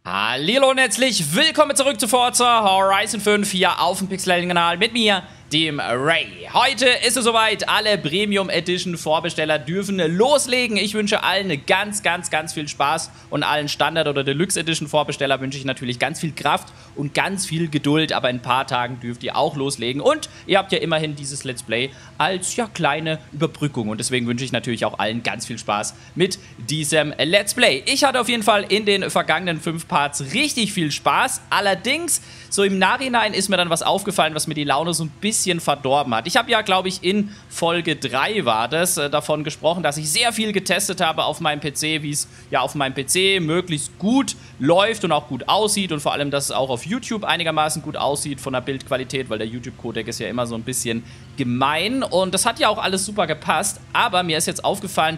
Hallo und herzlich willkommen zurück zu Forza Horizon 5 hier auf dem Pixelating-Kanal mit mir, dem Ray. Heute ist es soweit, alle Premium Edition Vorbesteller dürfen loslegen. Ich wünsche allen ganz viel Spaß und allen Standard- oder Deluxe Edition Vorbesteller wünsche ich natürlich ganz viel Kraft und ganz viel Geduld, aber in ein paar Tagen dürft ihr auch loslegen und ihr habt ja immerhin dieses Let's Play als ja kleine Überbrückung und deswegen wünsche ich natürlich auch allen ganz viel Spaß mit diesem Let's Play. Ich hatte auf jeden Fall in den vergangenen 5 Parts richtig viel Spaß, allerdings so im Nachhinein ist mir dann was aufgefallen, was mir die Laune so ein bisschen verdorben hat. Ich habe ja, glaube ich, in Folge 3 war das, davon gesprochen, dass ich sehr viel getestet habe auf meinem PC, wie es ja auf meinem PC möglichst gut läuft und auch gut aussieht und vor allem, dass es auch auf YouTube einigermaßen gut aussieht von der Bildqualität, weil der YouTube-Codec ist ja immer so ein bisschen gemein und das hat ja auch alles super gepasst, aber mir ist jetzt aufgefallen,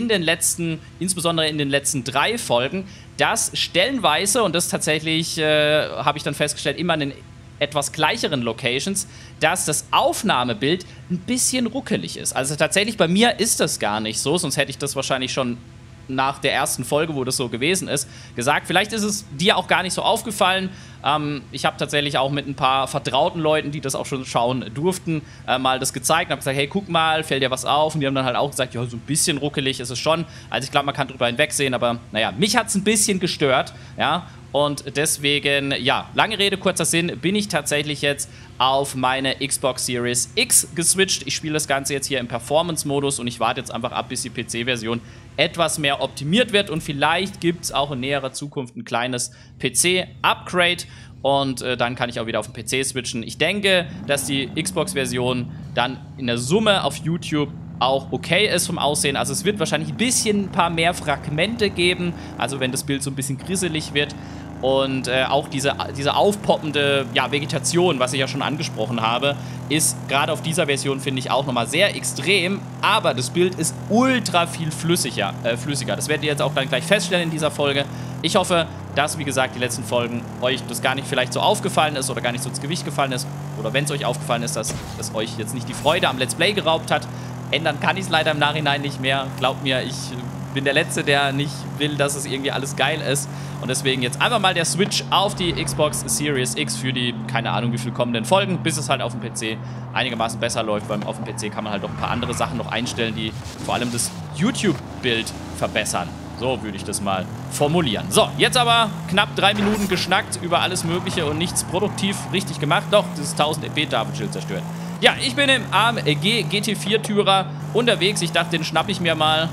insbesondere in den letzten 3 Folgen, dass stellenweise, und das tatsächlich habe ich dann festgestellt, immer in den etwas gleicheren Locations, dass das Aufnahmebild ein bisschen ruckelig ist. Also tatsächlich bei mir ist das gar nicht so, sonst hätte ich das wahrscheinlich schon nach der ersten Folge, wo das so gewesen ist, gesagt. Vielleicht ist es dir auch gar nicht so aufgefallen. Ich habe tatsächlich auch mit ein paar vertrauten Leuten, die das auch schon schauen durften, mal das gezeigt und habe gesagt, hey, guck mal, fällt dir was auf? Und die haben dann halt auch gesagt, ja, so ein bisschen ruckelig ist es schon. Also ich glaube, man kann drüber hinwegsehen, aber naja, mich hat es ein bisschen gestört, ja. Und deswegen, ja, lange Rede, kurzer Sinn, bin ich tatsächlich jetzt auf meine Xbox Series X geswitcht. Ich spiele das Ganze jetzt hier im Performance-Modus und ich warte jetzt einfach ab, bis die PC-Version etwas mehr optimiert wird und vielleicht gibt es auch in näherer Zukunft ein kleines PC-Upgrade und dann kann ich auch wieder auf den PC switchen. Ich denke, dass die Xbox-Version dann in der Summe auf YouTube auch okay ist vom Aussehen. Also es wird wahrscheinlich ein paar mehr Fragmente geben, also wenn das Bild so ein bisschen grisselig wird. Und auch diese aufpoppende Vegetation, was ich ja schon angesprochen habe, ist gerade auf dieser Version, finde ich, auch nochmal sehr extrem. Aber das Bild ist ultra viel flüssiger. Das werdet ihr jetzt auch dann gleich feststellen in dieser Folge. Ich hoffe, dass, wie gesagt, die letzten Folgen euch das gar nicht vielleicht so aufgefallen ist oder gar nicht so ins Gewicht gefallen ist. Oder wenn es euch aufgefallen ist, dass es euch jetzt nicht die Freude am Let's Play geraubt hat. Ändern kann ich es leider im Nachhinein nicht mehr. Glaubt mir, ich bin der Letzte, der nicht will, dass es irgendwie alles geil ist. Und deswegen jetzt einfach mal der Switch auf die Xbox Series X für die, keine Ahnung wie viel kommenden Folgen, bis es halt auf dem PC einigermaßen besser läuft, weil auf dem PC kann man halt auch ein paar andere Sachen noch einstellen, die vor allem das YouTube-Bild verbessern. So würde ich das mal formulieren. So, jetzt aber knapp 3 Minuten geschnackt über alles Mögliche und nichts produktiv richtig gemacht. Doch, dieses 1000 EP-Tafelschild zerstört. Ja, ich bin im AMG GT4-Tourer unterwegs. Ich dachte, den schnappe ich mir mal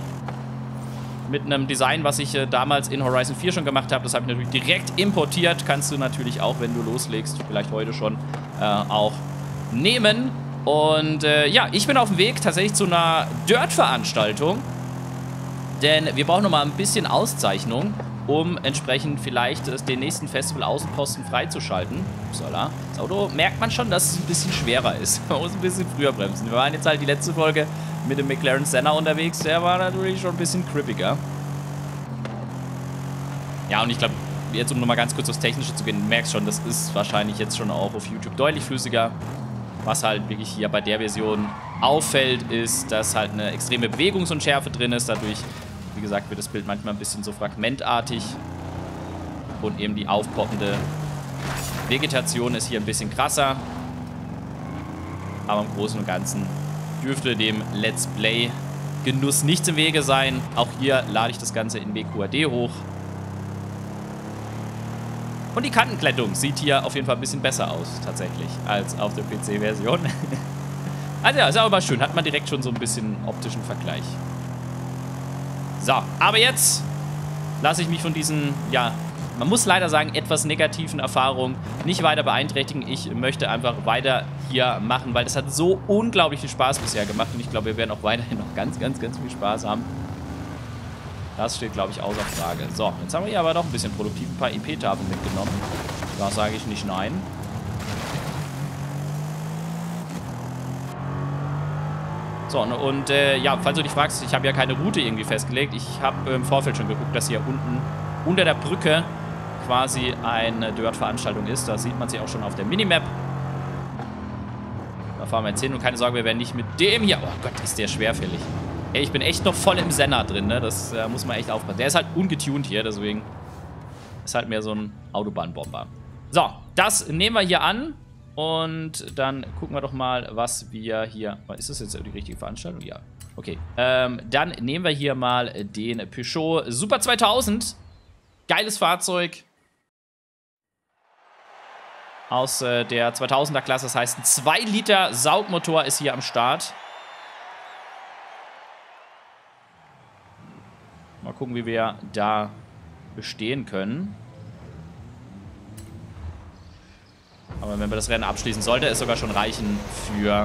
mit einem Design, was ich damals in Horizon 4 schon gemacht habe. Das habe ich natürlich direkt importiert. Kannst du natürlich auch, wenn du loslegst, vielleicht heute schon auch nehmen. Und ja, ich bin auf dem Weg tatsächlich zu einer Dirt-Veranstaltung. Denn wir brauchen nochmal ein bisschen Auszeichnung, um entsprechend vielleicht den nächsten Festival-Außenposten freizuschalten. Upsala. Das Auto merkt man schon, dass es ein bisschen schwerer ist. Man muss ein bisschen früher bremsen. Wir waren jetzt halt die letzte Folge mit dem McLaren Senna unterwegs. Der war natürlich schon ein bisschen crippiger. Ja, und ich glaube, jetzt um nochmal ganz kurz aufs Technische zu gehen, du merkst schon, das ist wahrscheinlich jetzt schon auch auf YouTube deutlich flüssiger. Was halt wirklich hier bei der Version auffällt, ist, dass halt eine extreme Bewegungsunschärfe drin ist. Dadurch, wie gesagt, wird das Bild manchmal ein bisschen so fragmentartig. Und eben die aufpoppende Vegetation ist hier ein bisschen krasser. Aber im Großen und Ganzen dürfte dem Let's Play Genuss nichts im Wege sein. Auch hier lade ich das Ganze in WQHD hoch. Und die Kantenglättung sieht hier auf jeden Fall ein bisschen besser aus, tatsächlich, als auf der PC-Version. Also ja, ist auch immer schön. Hat man direkt schon so ein bisschen optischen Vergleich. So, aber jetzt lasse ich mich von diesen, ja, man muss leider sagen, etwas negativen Erfahrungen nicht weiter beeinträchtigen. Ich möchte einfach weiter hier machen, weil das hat so unglaublich viel Spaß bisher gemacht. Und ich glaube, wir werden auch weiterhin noch ganz viel Spaß haben. Das steht, glaube ich, außer Frage. So, jetzt haben wir hier aber doch ein bisschen produktiv ein paar EP-Tafeln mitgenommen. Da sage ich nicht nein. So, und ja, falls du dich fragst, ich habe ja keine Route irgendwie festgelegt. Ich habe im Vorfeld schon geguckt, dass hier unten unter der Brücke quasi eine Dirt-Veranstaltung ist. Da sieht man sie auch schon auf der Minimap. Da fahren wir jetzt hin und keine Sorge, wir werden nicht mit dem hier... Oh Gott, ist der schwerfällig. Ey, ich bin echt noch voll im Senna drin, ne? Das muss man echt aufpassen. Der ist halt ungetuned hier, deswegen Ist halt mehr so ein Autobahnbomber. So, das nehmen wir hier an. Und dann gucken wir doch mal, was wir hier... Ist das jetzt die richtige Veranstaltung? Ja. Okay. Dann nehmen wir hier mal den Peugeot Super 2000. Geiles Fahrzeug. Aus der 2000er Klasse. Das heißt, ein 2 Liter Saugmotor ist hier am Start. Mal gucken, wie wir da bestehen können. Aber wenn wir das Rennen abschließen, sollte es sogar schon reichen für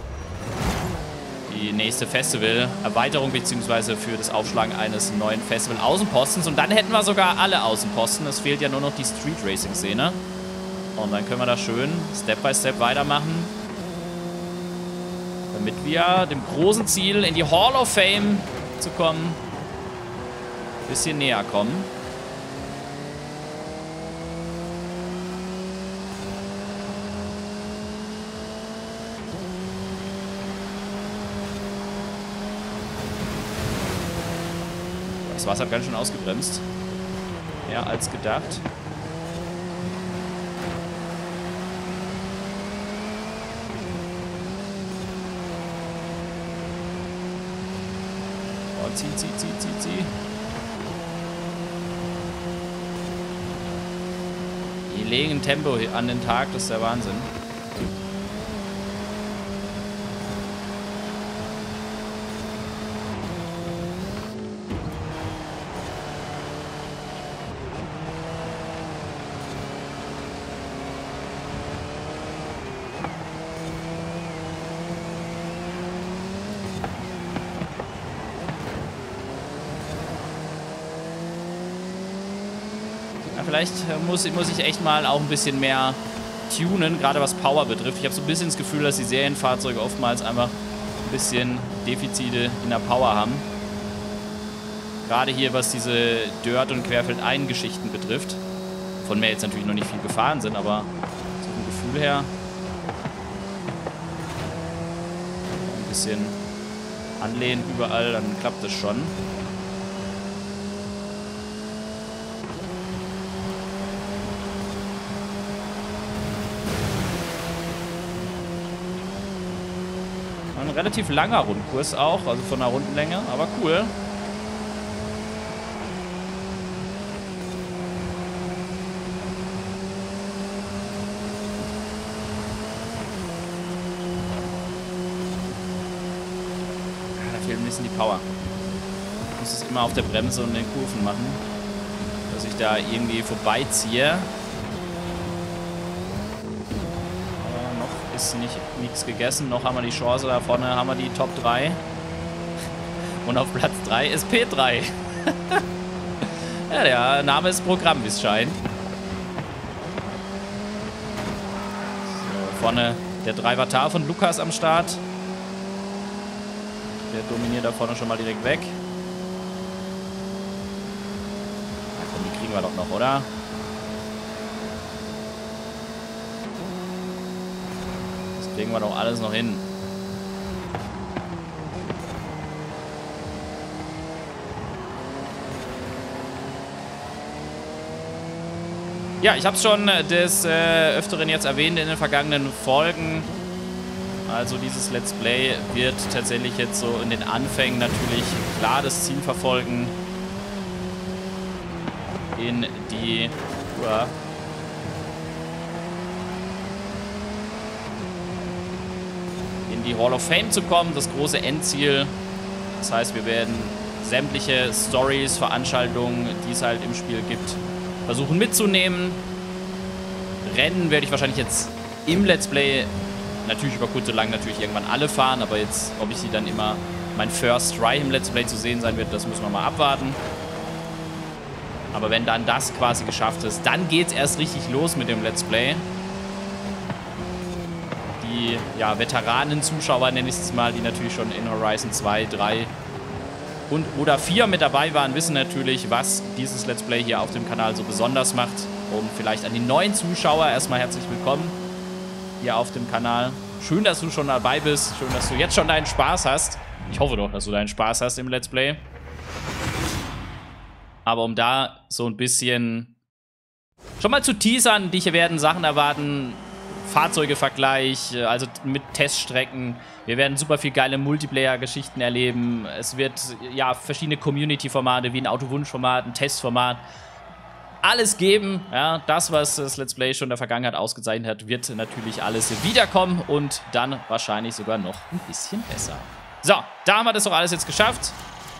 die nächste Festival-Erweiterung beziehungsweise für das Aufschlagen eines neuen Festival-Außenpostens. Und dann hätten wir sogar alle Außenposten. Es fehlt ja nur noch die Street-Racing-Szene. Und dann können wir das schön Step by Step weitermachen, damit wir dem großen Ziel, in die Hall of Fame zu kommen, ein bisschen näher kommen. Das Wasser hat ganz schön ausgebremst. Mehr als gedacht. Oh, zieh. Die legen ein Tempo an den Tag, das ist der Wahnsinn. Vielleicht muss ich echt mal auch ein bisschen mehr tunen, gerade was Power betrifft. Ich habe so ein bisschen das Gefühl, dass die Serienfahrzeuge oftmals einfach ein bisschen Defizite in der Power haben. Gerade hier, was diese Dirt- und Querfeldein-Geschichten betrifft. Von mir jetzt natürlich noch nicht viel gefahren sind, aber so vom Gefühl her ein bisschen anlehnen überall, dann klappt das schon. Ein relativ langer Rundkurs auch, also von der Rundenlänge, aber cool. Da fehlt ein bisschen die Power. Ich muss es immer auf der Bremse und den Kurven machen, dass ich da irgendwie vorbeiziehe. Ist nichts gegessen, noch haben wir die Chance, da vorne haben wir die Top 3 und auf Platz 3 ist P3. Ja, der Name ist Programm, wie es scheint. So, vorne der Driver-Tar von Lukas am Start. Der dominiert da vorne schon mal direkt weg. Na komm, die kriegen wir doch noch, oder? Kriegen wir doch alles noch hin. Ja, ich habe es schon des Öfteren jetzt erwähnt in den vergangenen Folgen. Also dieses Let's Play wird tatsächlich jetzt so in den Anfängen natürlich klar das Ziel verfolgen, in die Hall of Fame zu kommen, das große Endziel. Das heißt, wir werden sämtliche Stories, Veranstaltungen, die es halt im Spiel gibt, versuchen mitzunehmen. Rennen werde ich wahrscheinlich jetzt im Let's Play natürlich über kurz oder lang natürlich irgendwann alle fahren, aber jetzt, ob ich sie dann immer mein First Try im Let's Play zu sehen sein wird, das müssen wir mal abwarten. Aber wenn dann das quasi geschafft ist, dann geht es erst richtig los mit dem Let's Play. Die Veteranen-Zuschauer, nenne ich es mal, die natürlich schon in Horizon 2, 3 oder 4 mit dabei waren, wissen natürlich, was dieses Let's Play hier auf dem Kanal so besonders macht. Und vielleicht an die neuen Zuschauer erstmal herzlich willkommen hier auf dem Kanal. Schön, dass du schon dabei bist. Schön, dass du jetzt schon deinen Spaß hast. Ich hoffe doch, dass du deinen Spaß hast im Let's Play. Aber um da so ein bisschen Schon mal zu teasern, dich werden Sachen erwarten. Fahrzeugevergleich, also mit Teststrecken. Wir werden super viel geile Multiplayer-Geschichten erleben. Es wird ja verschiedene Community-Formate wie ein Autowunsch-Format, ein Testformat. Alles geben. Ja, das, was das Let's Play schon in der Vergangenheit ausgezeichnet hat, wird natürlich alles wiederkommen und dann wahrscheinlich sogar noch ein bisschen besser. So, da haben wir das doch alles jetzt geschafft.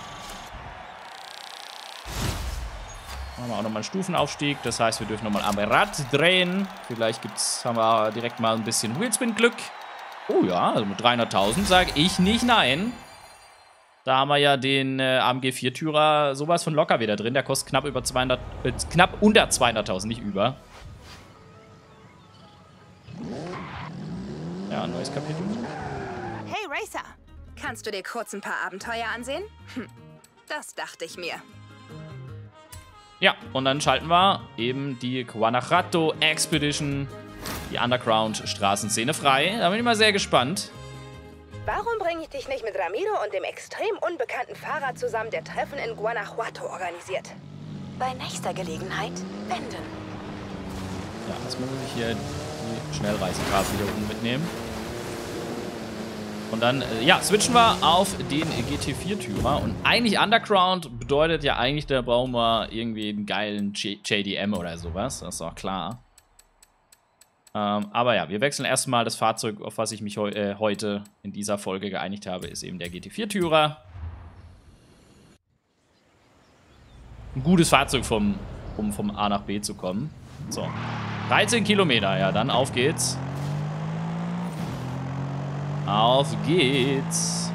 Machen wir auch nochmal einen Stufenaufstieg. Das heißt, wir dürfen nochmal am Rad drehen. Vielleicht haben wir direkt mal ein bisschen Wheelspin-Glück. Oh ja, also mit 300.000 sage ich nicht nein. Da haben wir ja den AMG 4-Türer sowas von locker wieder drin. Der kostet knapp unter 200.000, nicht über. Ja, ein neues Kapitel. Hey Racer, kannst du dir kurz ein paar Abenteuer ansehen? Das dachte ich mir. Ja, und dann schalten wir eben die Guanajuato Expedition, die Underground-Straßenszene frei. Da bin ich mal sehr gespannt. Warum bringe ich dich nicht mit Ramiro und dem extrem unbekannten Fahrer zusammen, der Treffen in Guanajuato organisiert? Bei nächster Gelegenheit wenden. Ja, erstmal muss ich hier die Schnellreisekarte wieder unten mitnehmen. Und dann, ja, switchen wir auf den GT4-Türer. Und eigentlich Underground bedeutet ja eigentlich, da brauchen wir irgendwie einen geilen JDM oder sowas. Das ist auch klar. Aber ja, wir wechseln erstmal das Fahrzeug, auf was ich mich heute in dieser Folge geeinigt habe, ist eben der GT4-Türer. Ein gutes Fahrzeug, um vom A nach B zu kommen. So, 13 Kilometer, ja, dann auf geht's. Auf geht's.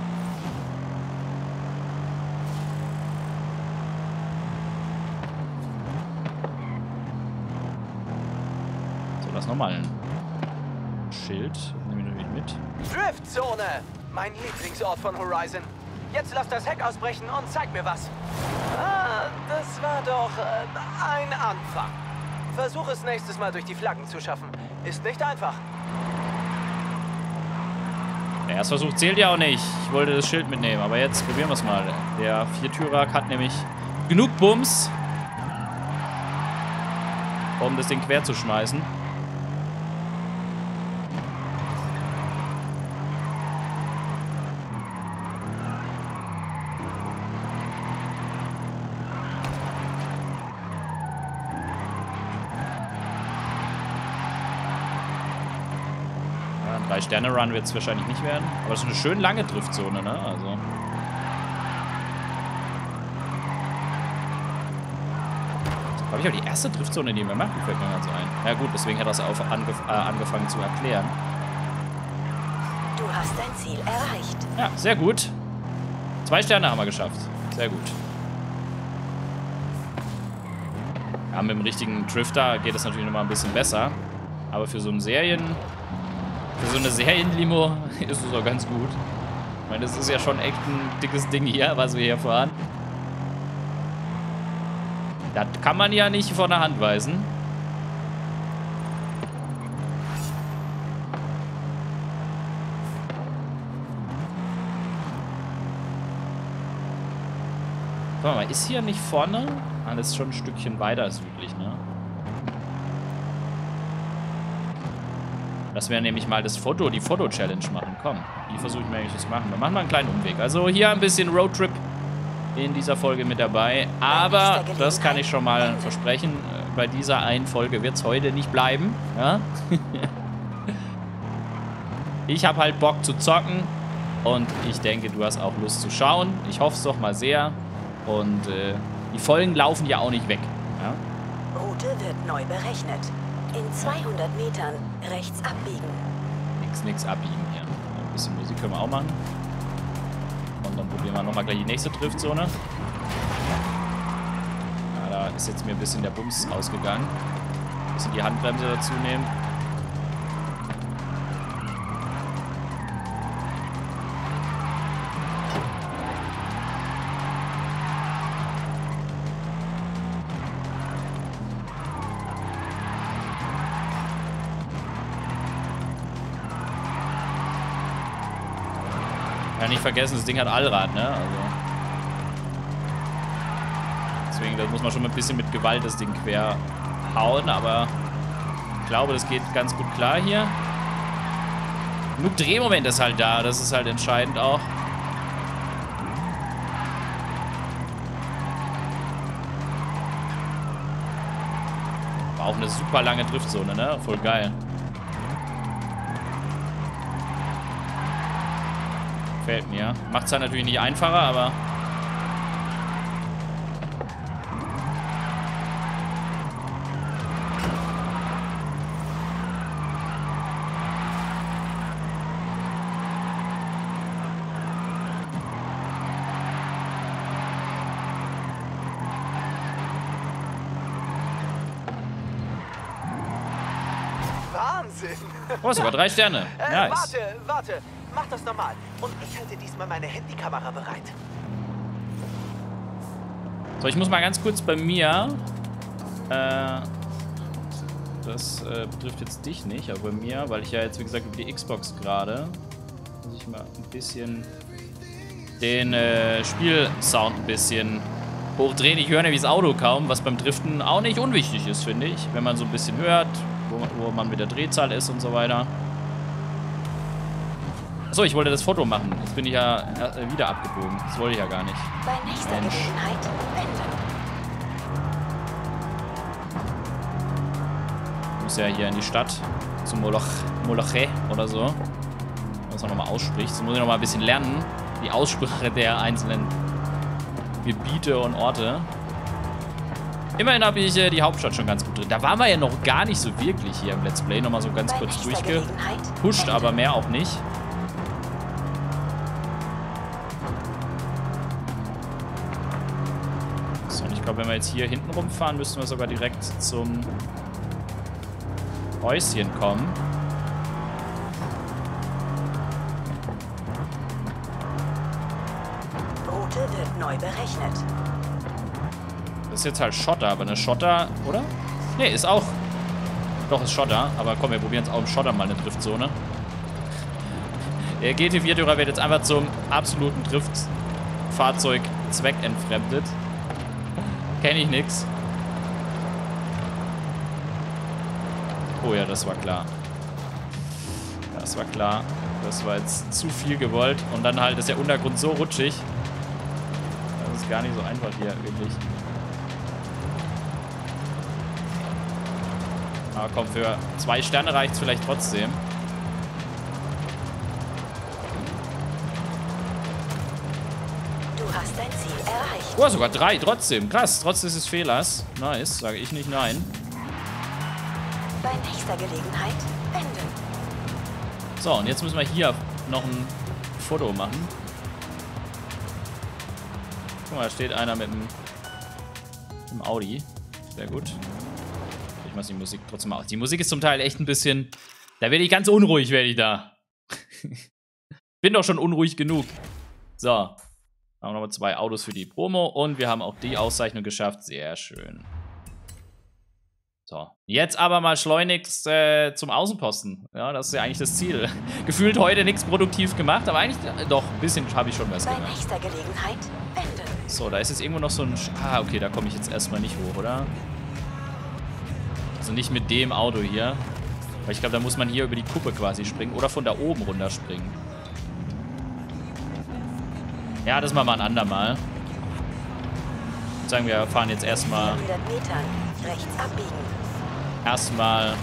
So, lass nochmal ein Schild. Nehmen wir natürlich mit. Driftzone! Mein Lieblingsort von Horizon. Jetzt lass das Heck ausbrechen und zeig mir was. Ah, das war doch ein Anfang. Versuch es nächstes Mal durch die Flaggen zu schaffen. Ist nicht einfach. Der Erstversuch zählt ja auch nicht. Ich wollte das Schild mitnehmen, aber jetzt probieren wir es mal. Der Viertürer hat nämlich genug Bums, um das Ding quer zu schmeißen. Ein 3-Sterne-Run wird es wahrscheinlich nicht werden. Aber es ist eine schön lange Driftzone, ne? Also. Das ist, glaube ich, auch die erste Driftzone, die wir machen, fällt mir ganz ein. Ja gut, deswegen hat er es auch angefangen zu erklären. Du hast dein Ziel erreicht. Ja, sehr gut. 2 Sterne haben wir geschafft. Sehr gut. Ja, mit dem richtigen Drifter geht es natürlich nochmal ein bisschen besser. Aber für so eine Serienlimo ist es auch ganz gut. Ich meine, das ist ja schon echt ein dickes Ding hier, was wir hier fahren. Das kann man ja nicht von der Hand weisen. Warte mal, ist hier nicht vorne? Ah, das ist schon ein Stückchen weiter südlich, ne? Dass wir nämlich mal die Foto-Challenge machen. Komm, die versuche ich mir eigentlich zu machen. Wir machen mal einen kleinen Umweg. Also hier ein bisschen Roadtrip in dieser Folge mit dabei. Aber das kann ich schon mal versprechen. Bei dieser einen Folge wird es heute nicht bleiben. Ja? Ich habe halt Bock zu zocken. Und ich denke, du hast auch Lust zu schauen. Ich hoffe es doch mal sehr. Und die Folgen laufen ja auch nicht weg. Ja? Route wird neu berechnet. In 200 Metern rechts abbiegen. Nix abbiegen hier. Ein bisschen Musik können wir auch machen. Und dann probieren wir nochmal gleich die nächste Driftzone. Ja, da ist jetzt mir ein bisschen der Bums ausgegangen. Ein bisschen die Handbremse dazu nehmen. Ja, nicht vergessen, das Ding hat Allrad, ne? Also. Deswegen, da muss man schon ein bisschen mit Gewalt das Ding quer hauen, aber ich glaube, das geht ganz gut klar hier. Genug Drehmoment ist halt da, das ist halt entscheidend auch. War auch eine super lange Driftzone, ne? Voll geil. Gefällt mir. Macht es halt natürlich nicht einfacher, aber... Wahnsinn! Oh, sogar 3 Sterne. Nice. Warte. Mach das nochmal. Und ich halte diesmal meine Handykamera bereit. So, ich muss mal ganz kurz bei mir... das betrifft jetzt dich nicht, aber bei mir, weil ich ja jetzt, wie gesagt, über die Xbox gerade... Muss ich mal ein bisschen den Spielsound ein bisschen hochdrehen. Ich höre nämlich das Auto kaum, was beim Driften auch nicht unwichtig ist, finde ich. Wenn man so ein bisschen hört, wo man mit der Drehzahl ist und so weiter. Achso, ich wollte das Foto machen. Jetzt bin ich ja wieder abgebogen. Das wollte ich ja gar nicht. Bei nächster Gelegenheit wenden. Ich muss ja hier in die Stadt. Zum Moloche oder so. Was man nochmal ausspricht. Jetzt muss ich nochmal ein bisschen lernen. Die Aussprache der einzelnen Gebiete und Orte. Immerhin habe ich die Hauptstadt schon ganz gut drin. Da waren wir ja noch gar nicht so wirklich hier im Let's Play. Nochmal so ganz kurz durchgepusht, aber mehr auch nicht. So, und ich glaube, wenn wir jetzt hier hinten rumfahren, müssten wir sogar direkt zum Häuschen kommen. Route wird neu berechnet. Das ist jetzt halt Schotter, aber eine Schotter, oder? Ne, ist auch. Doch, ist Schotter. Aber komm, wir probieren es auch im Schotter mal eine Driftzone. Der GT4-Tourer wird jetzt einfach zum absoluten Driftfahrzeug zweckentfremdet. Kenne ich nix. Oh ja, das war klar. Das war klar. Das war jetzt zu viel gewollt. Und dann halt ist der Untergrund so rutschig. Das ist gar nicht so einfach hier, wirklich. Aber komm, für 2 Sterne reicht es vielleicht trotzdem. Du hast dein Ziel erreicht. Oh, sogar 3, trotzdem. Krass, trotz dieses Fehlers. Nice, sage ich nicht nein. Bei nächster Gelegenheit wenden. So, und jetzt müssen wir hier noch ein Foto machen. Guck mal, da steht einer mit dem Audi. Sehr gut. Ich muss die Musik trotzdem aus. Die Musik ist zum Teil echt ein bisschen... Da werde ich ganz unruhig, werde ich da. Bin doch schon unruhig genug. So. Haben wir nochmal 2 Autos für die Promo. Und wir haben auch die Auszeichnung geschafft. Sehr schön. So. Jetzt aber mal schleunigst zum Außenposten. Ja, das ist ja eigentlich das Ziel. Gefühlt heute nichts produktiv gemacht, aber eigentlich doch, ein bisschen habe ich schon was Bei gemacht. nächster Gelegenheit wenden. So, da ist jetzt irgendwo noch so ein... Ah, okay, da komme ich jetzt erstmal nicht hoch, oder? Also nicht mit dem Auto hier. Weil ich glaube, da muss man hier über die Kuppe quasi springen. Oder von da oben runter springen. Ja, das machen wir ein andermal. Ich würde sagen, wir fahren jetzt erstmal... 400 Metern rechts abbiegen. Erstmal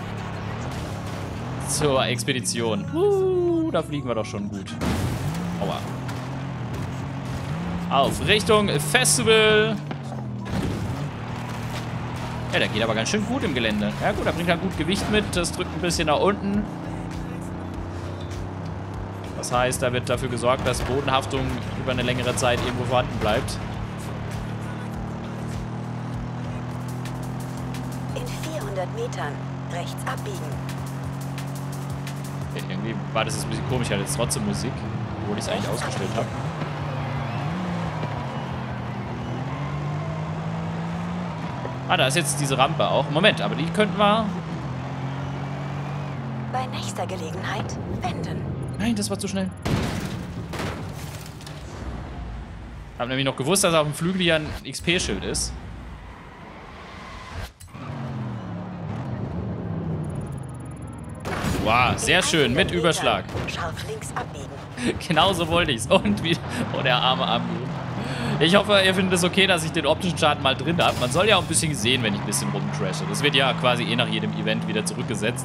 zur Expedition. Da fliegen wir doch schon gut. Aua. Auf Richtung Festival. Ja, der geht aber ganz schön gut im Gelände. Ja gut, da bringt er gut Gewicht mit. Das drückt ein bisschen nach unten. Das heißt, da wird dafür gesorgt, dass Bodenhaftung über eine längere Zeit irgendwo vorhanden bleibt. In 400 Metern rechts abbiegen. Okay, irgendwie war das jetzt ein bisschen komisch. Ich hatte jetzt trotzdem Musik, obwohl ich es eigentlich ausgestellt habe. Ah, da ist jetzt diese Rampe auch. Moment, aber die könnten wir... Bei nächster Gelegenheit wenden. Nein, das war zu schnell. Ich habe nämlich noch gewusst, dass auf dem Flügel hier ein XP-Schild ist. Wow, sehr schön, mit Überschlag. Scharf links abbiegen. Genauso wollte ich's. Und wie... Oh, der arme Ami. Ich hoffe, ihr findet es okay, dass ich den optischen Schaden mal drin habe. Man soll ja auch ein bisschen sehen, wenn ich ein bisschen rumtrashe. Das wird ja quasi nach jedem Event wieder zurückgesetzt.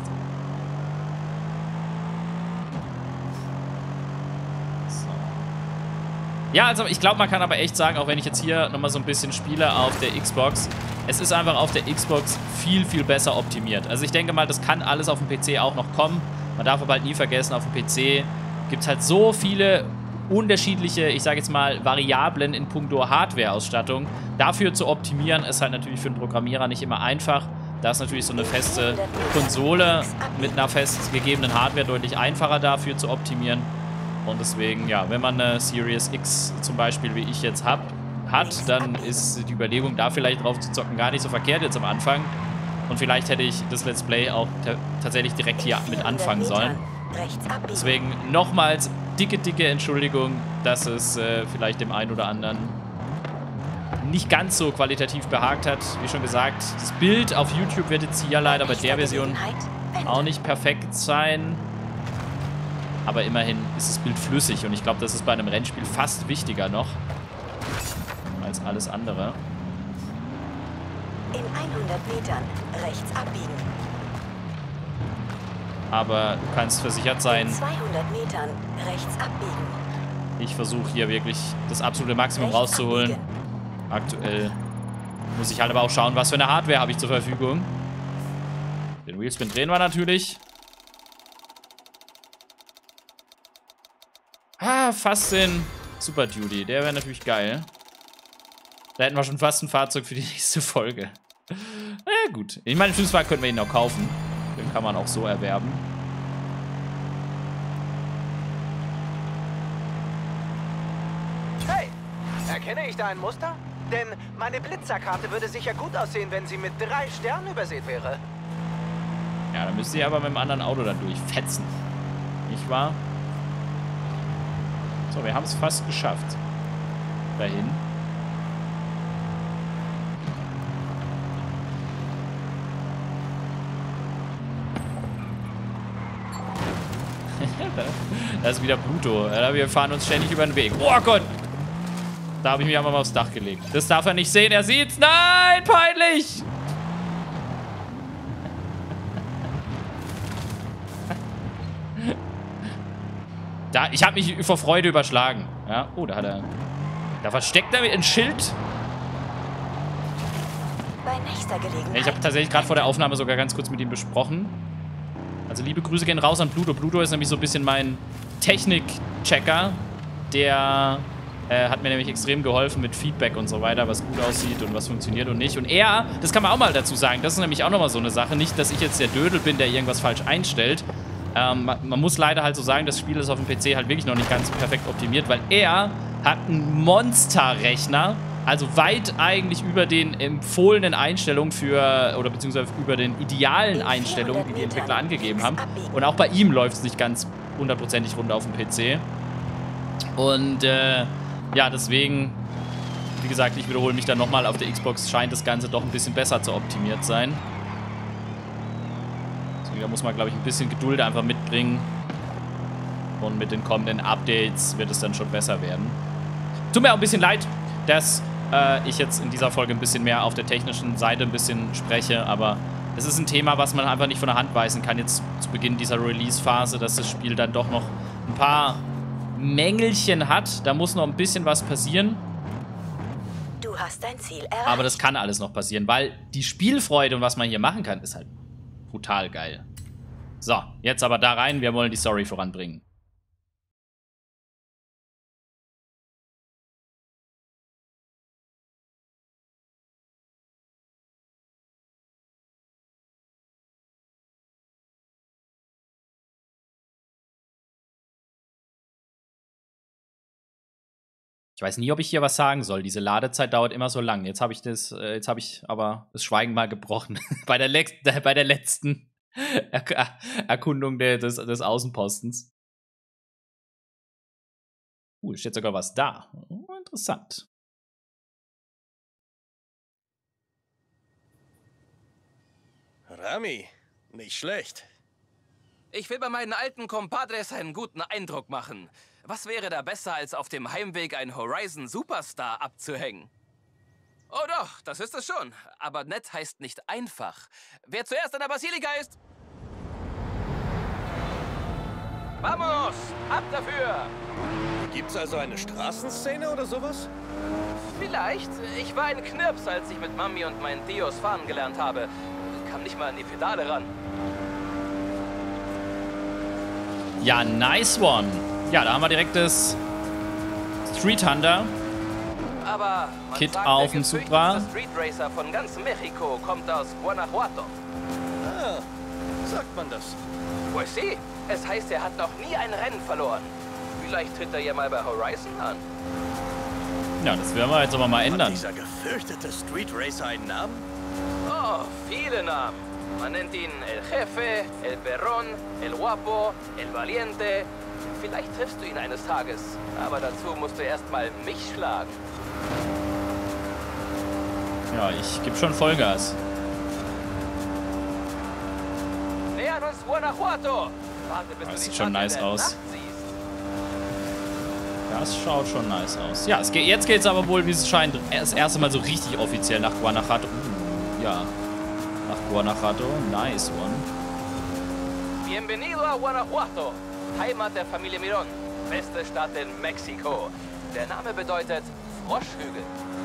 So. Ja, also ich glaube, man kann aber echt sagen, auch wenn ich jetzt hier nochmal so ein bisschen spiele auf der Xbox, es ist einfach auf der Xbox viel, viel besser optimiert. Also ich denke mal, das kann alles auf dem PC auch noch kommen. Man darf aber halt nie vergessen, auf dem PC gibt es halt so viele unterschiedliche, ich sage jetzt mal, Variablen in puncto Hardware-Ausstattung. Dafür zu optimieren, ist halt natürlich für einen Programmierer nicht immer einfach. Da ist natürlich so eine feste Konsole mit einer festgegebenen Hardware deutlich einfacher dafür zu optimieren. Und deswegen, ja, wenn man eine Series X zum Beispiel, wie ich jetzt hat, dann ist die Überlegung, da vielleicht drauf zu zocken, gar nicht so verkehrt jetzt am Anfang. Und vielleicht hätte ich das Let's Play auch tatsächlich direkt hier mit anfangen sollen. Deswegen nochmals dicke Entschuldigung, dass es vielleicht dem einen oder anderen nicht ganz so qualitativ behagt hat. Wie schon gesagt, das Bild auf YouTube wird jetzt hier leider bei der Version auch nicht perfekt sein. Aber immerhin ist das Bild flüssig und ich glaube, das ist bei einem Rennspiel fast wichtiger noch als alles andere. In 100 Metern rechts abbiegen. Aber du kannst versichert sein. In 200 Metern rechts abbiegen. Ich versuche hier wirklich das absolute Maximum rauszuholen. Aktuell muss ich halt aber auch schauen, was für eine Hardware habe ich zur Verfügung. Den Wheelspin drehen wir natürlich. Ah, fast den Super Duty. Der wäre natürlich geil. Da hätten wir schon fast ein Fahrzeug für die nächste Folge. Naja, gut. Ich meine, im schlimmsten Fall könnten wir ihn auch kaufen. Den kann man auch so erwerben. Hey, erkenne ich da ein Muster? Denn meine Blitzerkarte würde sicher gut aussehen, wenn sie mit 3 Sternen übersät wäre. Ja, dann müsst ihr aber mit dem anderen Auto dann durchfetzen. Nicht wahr? So, wir haben es fast geschafft. Dahin. Da ist wieder Pluto. Wir fahren uns ständig über den Weg. Oh Gott! Da habe ich mich aber mal aufs Dach gelegt. Das darf er nicht sehen. Er sieht's. Nein, peinlich! Ich habe mich vor Freude überschlagen. Ja. Oh, da hat er... Da versteckt er ein Schild. Bei nächster Gelegenheit. Ja, ich habe tatsächlich gerade vor der Aufnahme sogar ganz kurz mit ihm besprochen. Also liebe Grüße gehen raus an Pluto. Pluto ist nämlich so ein bisschen mein Technik-Checker. Der hat mir nämlich extrem geholfen mit Feedback und so weiter, was gut aussieht und was funktioniert und nicht. Und er, das kann man auch mal dazu sagen, das ist nämlich auch nochmal so eine Sache. Nicht, dass ich jetzt der Dödel bin, der irgendwas falsch einstellt. Man muss leider halt so sagen, das Spiel ist auf dem PC halt wirklich noch nicht ganz perfekt optimiert, weil er hat einen Monsterrechner, also weit eigentlich über den empfohlenen Einstellungen oder beziehungsweise über den idealen Einstellungen, die die Entwickler angegeben haben. Und auch bei ihm läuft es nicht ganz hundertprozentig rund auf dem PC. Und ja, deswegen, wie gesagt, ich wiederhole mich dann nochmal, auf der Xbox scheint das Ganze doch ein bisschen besser zu optimiert sein. Deswegen, da muss man, glaube ich, ein bisschen Geduld einfach mitbringen. Und mit den kommenden Updates wird es dann schon besser werden. Tut mir auch ein bisschen leid, dass ich jetzt in dieser Folge ein bisschen mehr auf der technischen Seite ein bisschen spreche, aber es ist ein Thema, was man einfach nicht von der Hand weisen kann jetzt zu Beginn dieser Release-Phase, dass das Spiel dann doch noch ein paar Mängelchen hat. Da muss noch ein bisschen was passieren. Du hast dein Ziel erreicht. Aber das kann alles noch passieren, weil die Spielfreude und was man hier machen kann, ist halt brutal geil. So, jetzt aber da rein. Wir wollen die Story voranbringen. Ich weiß nie, ob ich hier was sagen soll. Diese Ladezeit dauert immer so lang. Jetzt habe ich aber das Schweigen mal gebrochen. bei der letzten Erkundung des Außenpostens. Steht sogar was da. Interessant. Rami, nicht schlecht. Ich will bei meinen alten Compadres einen guten Eindruck machen. Was wäre da besser, als auf dem Heimweg ein Horizon Superstar abzuhängen? Oh doch, das ist es schon. Aber nett heißt nicht einfach. Wer zuerst an der Basilika ist... Vamos! Ab dafür! Gibt's also eine Straßenszene oder sowas? Vielleicht. Ich war ein Knirps, als ich mit Mami und meinen Tios fahren gelernt habe. Kam nicht mal an die Pedale ran. Ja, nice one. Ja, da haben wir direkt das Street Hunter. Aber man Kit sagt, auf der dem Supra. gefürchtete Street Racer von ganz Mexiko kommt aus Guanajuato. Ah, sagt man das. Pues sí. Es heißt, er hat noch nie ein Rennen verloren. Vielleicht tritt er ja mal bei Horizon an. Ja, das werden wir jetzt aber mal Hat ändern. dieser gefürchtete Street Racer einen Namen? Oh, viele Namen. Man nennt ihn El Jefe, El Perrón, El Guapo, El Valiente. Vielleicht triffst du ihn eines Tages. Aber dazu musst du erst mal mich schlagen. Ja, ich gebe schon Vollgas. Nähern uns Guanajuato. Warte, bis Das du sieht die schon Stadt nice in der aus. Nacht siehst. Das schaut schon nice aus. Ja, jetzt geht's aber wohl, wie es scheint, das erste Mal so richtig offiziell nach Guanajuato. Ja, nach Guanajuato. Nice one. Bienvenido a Guanajuato, Heimat der Familie Mirón. Beste Stadt in Mexiko. Der Name bedeutet Froschhügel.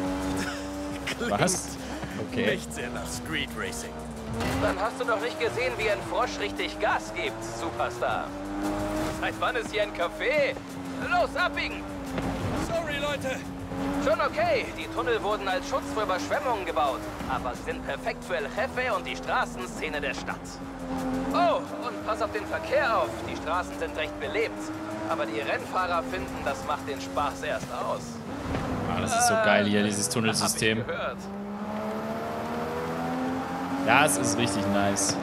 Was? Okay. Nicht sehr nach Street Racing. Dann hast du doch nicht gesehen, wie ein Frosch richtig Gas gibt, Superstar. Seit wann ist hier ein Café? Los, abbiegen! Sorry, Leute. Schon okay, die Tunnel wurden als Schutz vor Überschwemmungen gebaut. Aber sie sind perfekt für El Jefe und die Straßenszene der Stadt. Oh, und pass auf den Verkehr auf. Die Straßen sind recht belebt. Aber die Rennfahrer finden, das macht den Spaß erst aus. Ah, das ist so geil hier, dieses Tunnelsystem. Hab ich gehört. Ja, es ist richtig nice.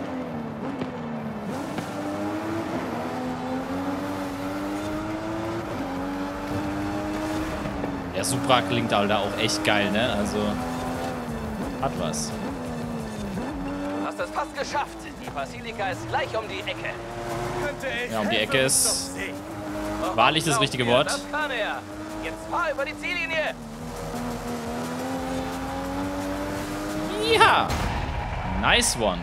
Der Supra klingt halt auch echt geil, ne? Also, hat was. Du hast es fast geschafft. Die Basilika ist gleich um die Ecke. Könnte El Ja, um die Jefe Ecke uns ist doch sehen. wahrlich das Glaub richtige mir, Wort. Das kann er. Jetzt fahr über die Ziellinie. Ja! Nice one.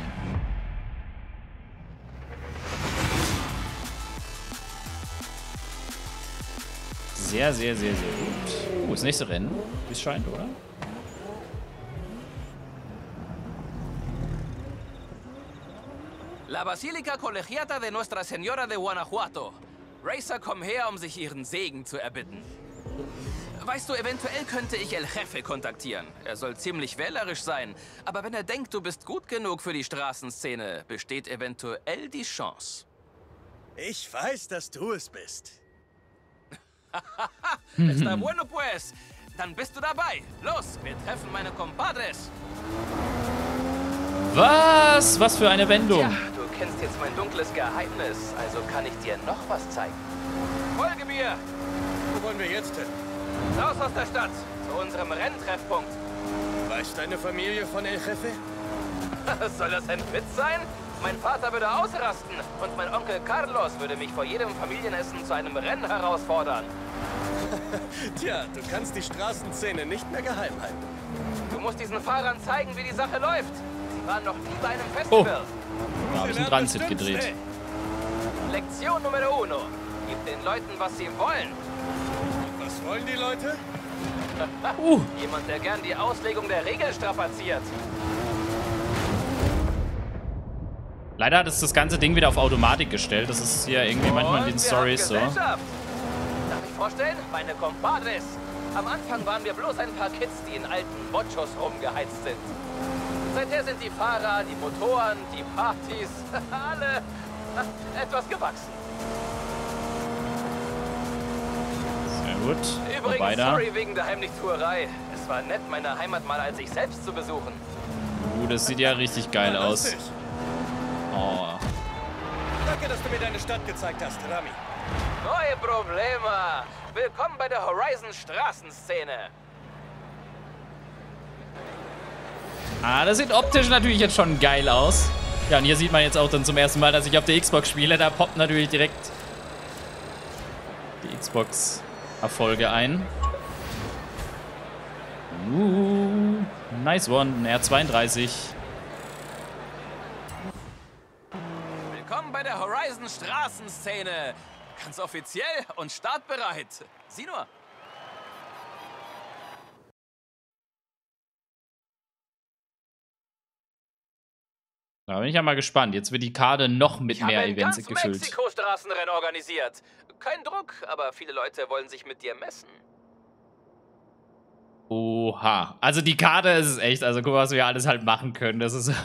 Sehr, sehr, sehr, sehr gut. Das nächste Rennen, wie es scheint, oder? La Basílica Colegiata de Nuestra Señora de Guanajuato. Racer kommen her, um sich ihren Segen zu erbitten. Weißt du, eventuell könnte ich El Jefe kontaktieren. Er soll ziemlich wählerisch sein. Aber wenn er denkt, du bist gut genug für die Straßenszene, besteht eventuell die Chance. Ich weiß, dass du es bist. Está bueno pues. Dann bist du dabei. Los, wir treffen meine Compadres. Was? Was für eine Wendung. Ja, du kennst jetzt mein dunkles Geheimnis, also kann ich dir noch was zeigen. Folge mir! Wo wollen wir jetzt hin? Raus aus der Stadt, zu unserem Renntreffpunkt. Weiß deine Familie von El Jefe? Soll das ein Witz sein? Mein Vater würde ausrasten und mein Onkel Carlos würde mich vor jedem Familienessen zu einem Rennen herausfordern. Tja, du kannst die Straßenszene nicht mehr geheim halten. Du musst diesen Fahrern zeigen, wie die Sache läuft. Sie waren noch nie bei einem Festival. Da habe ich einen Transit gedreht. Lektion Numero 1. Gib den Leuten, was sie wollen. Was wollen die Leute? Jemand, der gern die Auslegung der Regel strapaziert. Leider hat es das ganze Ding wieder auf Automatik gestellt. Das ist hier irgendwie manchmal in den Und wir Stories haben so. Gesellschaft. Darf ich vorstellen? Meine Compadres. Am Anfang waren wir bloß ein paar Kids, die in alten Bochos rumgeheizt sind. Seither sind die Fahrer, die Motoren, die Partys, alle etwas gewachsen. Sehr gut. Übrigens, Vorbei da. sorry wegen der Heimlichtuerei. Es war nett, meine Heimat mal als ich selbst zu besuchen. Das sieht ja richtig geil aus. Fantastisch. Oh. Danke, dass du mir deine Stadt gezeigt hast, Rami. Neue Probleme. Willkommen bei der Horizon Straßenszene. Ah, das sieht optisch natürlich jetzt schon geil aus. Ja, und hier sieht man jetzt auch dann zum ersten Mal, dass ich auf der Xbox spiele. Da poppt natürlich direkt die Xbox-Erfolge ein. Nice one. Ein R32. Willkommen bei der Horizon Straßenszene. Ganz offiziell und startbereit. Sieh nur. Da bin ich ja mal gespannt. Jetzt wird die Karte noch mit mehr Ich Events habe ein gefüllt. ganz Mexiko-Straßenrennen organisiert. Kein Druck, aber viele Leute wollen sich mit dir messen. Oha. Also die Karte ist es echt. Also guck mal, was wir alles halt machen können. Das ist...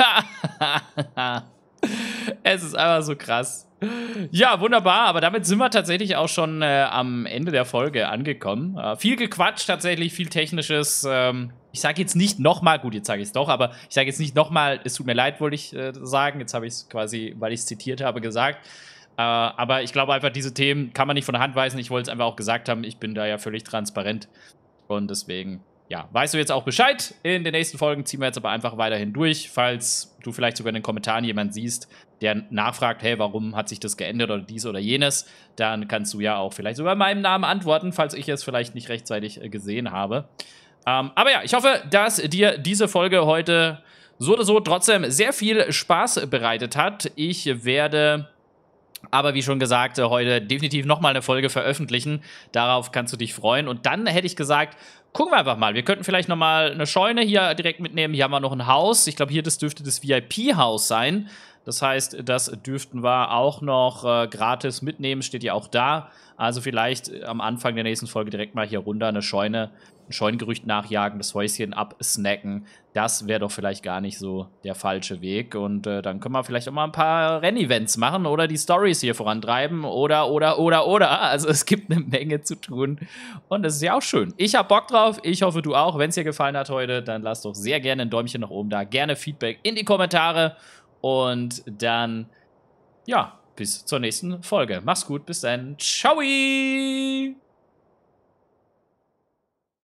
Es ist einfach so krass. Ja, wunderbar. Aber damit sind wir tatsächlich auch schon am Ende der Folge angekommen. Viel gequatscht tatsächlich, viel Technisches. Ich sage jetzt nicht nochmal, gut, jetzt sage ich es doch, aber ich sage jetzt nicht nochmal, es tut mir leid, wollte ich sagen. Jetzt habe ich es quasi, weil ich es zitiert habe, gesagt. Aber ich glaube einfach, diese Themen kann man nicht von der Hand weisen. Ich wollte es einfach auch gesagt haben. Ich bin da ja völlig transparent. Und deswegen, ja, weißt du jetzt auch Bescheid. In den nächsten Folgen ziehen wir jetzt aber einfach weiterhin durch. Falls du vielleicht sogar in den Kommentaren jemanden siehst, der nachfragt, hey, warum hat sich das geändert oder dies oder jenes, dann kannst du ja auch vielleicht sogar meinem Namen antworten, falls ich es vielleicht nicht rechtzeitig gesehen habe. Aber ja, ich hoffe, dass dir diese Folge heute so oder so trotzdem sehr viel Spaß bereitet hat. Ich werde aber wie schon gesagt, heute definitiv nochmal eine Folge veröffentlichen. Darauf kannst du dich freuen. Und dann hätte ich gesagt, gucken wir einfach mal. Wir könnten vielleicht nochmal eine Scheune hier direkt mitnehmen. Hier haben wir noch ein Haus. Ich glaube, hier das dürfte das VIP-Haus sein. Das heißt, das dürften wir auch noch gratis mitnehmen. Steht ja auch da. Also vielleicht am Anfang der nächsten Folge direkt mal hier runter eine Scheune, ein Scheunengerücht nachjagen, das Häuschen absnacken. Das wäre doch vielleicht gar nicht so der falsche Weg. Und dann können wir vielleicht auch mal ein paar Rennevents machen oder die Stories hier vorantreiben oder. Also es gibt eine Menge zu tun. Und das ist ja auch schön. Ich habe Bock drauf. Ich hoffe, du auch. Wenn es dir gefallen hat heute, dann lass doch sehr gerne ein Däumchen nach oben da. Gerne Feedback in die Kommentare. Und dann, ja, bis zur nächsten Folge. Mach's gut. Bis dann. Ciao.